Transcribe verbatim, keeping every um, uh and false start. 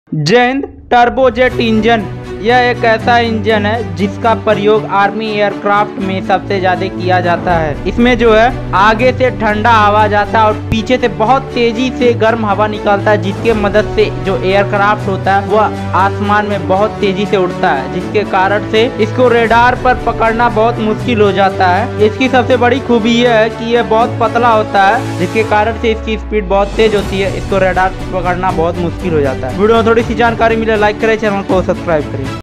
जय Hind. Turbojet engine यह एक ऐसा इंजन है जिसका प्रयोग आर्मी एयरक्राफ्ट में सबसे ज्यादा किया जाता है। इसमें जो है आगे से ठंडा हवा जाता है और पीछे से बहुत तेजी से गर्म हवा निकलता है, जिसके मदद से जो एयरक्राफ्ट होता है वह आसमान में बहुत तेजी से उड़ता है, जिसके कारण से इसको रेडार पर पकड़ना बहुत मुश्किल हो जाता है। इसकी सबसे बड़ी खूबी यह है कि यह बहुत पतला होता है, जिसके कारण से इसकी स्पीड बहुत तेज होती है। इसको रेडार पर पकड़ना बहुत मुश्किल हो जाता है। वीडियो में थोड़ी सी जानकारी मिले लाइक करें, चैनल को सब्सक्राइब करें।